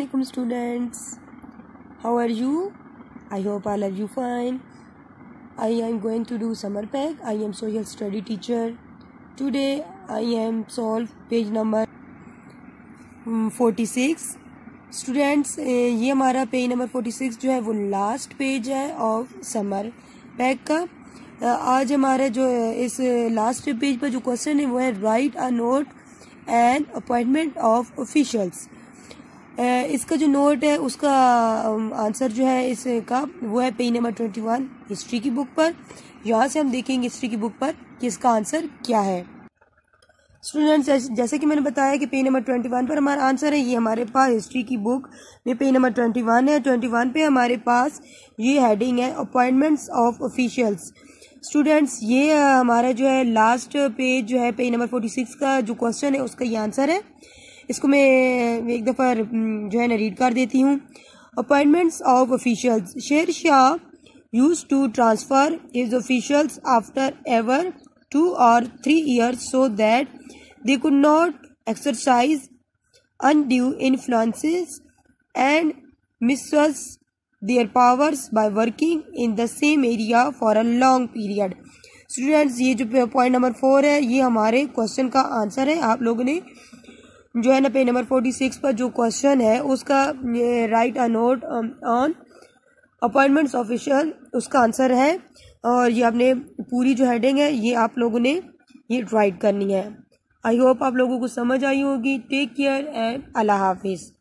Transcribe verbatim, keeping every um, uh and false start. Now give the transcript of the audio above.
Assalamualaikum students. How are you? I hope all of you fine. I am going to do summer pack. I am social study teacher. Today I am solve page number forty-six. Students ये हमारा page number forty-six जो है वो last page है of summer pack का। आज हमारे जो इस लास्ट पेज पर जो क्वेश्चन है वो है write a note and appointment of officials. इसका जो नोट है उसका आंसर जो है इसका वो है पेज नंबर इक्कीस हिस्ट्री की बुक पर। यहाँ से हम देखेंगे हिस्ट्री की बुक पर कि इसका आंसर क्या है। स्टूडेंट्स जैसे कि मैंने बताया कि पेज नंबर इक्कीस पर हमारा आंसर है। ये हमारे पास हिस्ट्री की बुक में पेज नंबर इक्कीस है। इक्कीस पे हमारे पास ये हेडिंग है अपॉइंटमेंट्स ऑफ ऑफिशियल्स। स्टूडेंट्स ये हमारा जो है लास्ट पेज जो है पेज नंबर छियालीस का जो क्वेश्चन है उसका ये आंसर है। इसको मैं एक दफ़ा जो है ना रीड कर देती हूँ। Appointments of officials. Sher Shah used to transfer his officials after ever two or three years so that they could not exercise undue influences and misuse their powers by working in the same area for a long period. Students ये जो point number four है ये हमारे question का answer है। आप लोगों ने जो है ना पेज नंबर छियालीस पर जो क्वेश्चन है उसका write a note on appointments official उसका आंसर है। और ये आपने पूरी जो हेडिंग है ये आप लोगों ने ये राइट करनी है। आई होप आप लोगों को समझ आई होगी। टेक केयर एंड अल्लाह हाफिज़।